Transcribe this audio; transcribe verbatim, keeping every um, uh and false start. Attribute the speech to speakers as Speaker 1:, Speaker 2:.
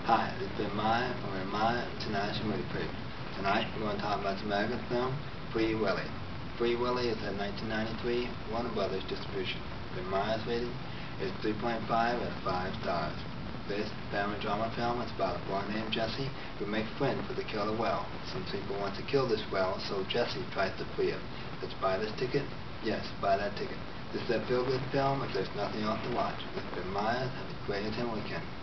Speaker 1: Hi, this is Ben Meyer from the Meyer International Movie Preview. Tonight we're going to talk about the American film Free Willy. Free Willy is a nineteen ninety-three Warner Brothers distribution. Ben Meyer's rating is three point five out of five stars. This family drama film is about a boy named Jesse who makes friends with the killer whale. Some people want to kill this whale, so Jesse tries to free him. Let's buy this ticket? Yes, buy that ticket. This is a feel-good film if there's nothing else to watch. This is Ben Meyer. Have a great weekend.